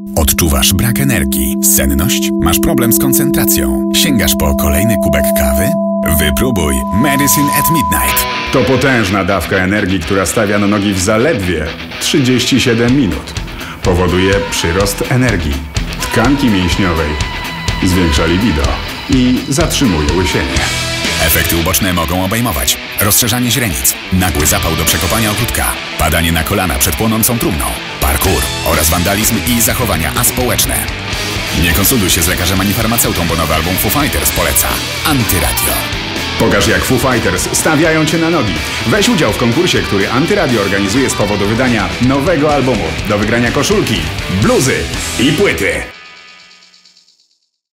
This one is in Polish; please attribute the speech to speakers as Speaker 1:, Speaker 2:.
Speaker 1: Odczuwasz brak energii, senność? Masz problem z koncentracją? Sięgasz po kolejny kubek kawy? Wypróbuj Medicine at Midnight.
Speaker 2: To potężna dawka energii, która stawia na nogi w zaledwie 37 minut. Powoduje przyrost energii, tkanki mięśniowej, zwiększa libido i zatrzymuje łysienie.
Speaker 1: Efekty uboczne mogą obejmować rozszerzanie źrenic, nagły zapał do przekopania ogródka, padanie na kolana przed płonącą trumną, parkour oraz wandalizm i zachowania aspołeczne. Nie konsultuj się z lekarzem ani farmaceutą, bo nowy album Foo Fighters poleca Antyradio.
Speaker 2: Pokaż, jak Foo Fighters stawiają Cię na nogi. Weź udział w konkursie, który Antyradio organizuje z powodu wydania nowego albumu. Do wygrania koszulki, bluzy i płyty.